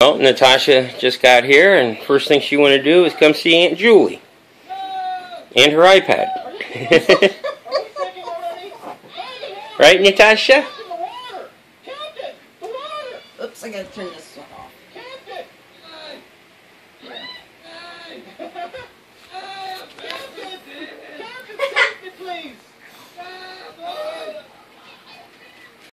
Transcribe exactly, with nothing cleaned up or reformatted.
Well, Natasha just got here, and first thing she wanted to do is come see Aunt Julie. And her iPad. Right, Natasha? Oops, I gotta turn this one off.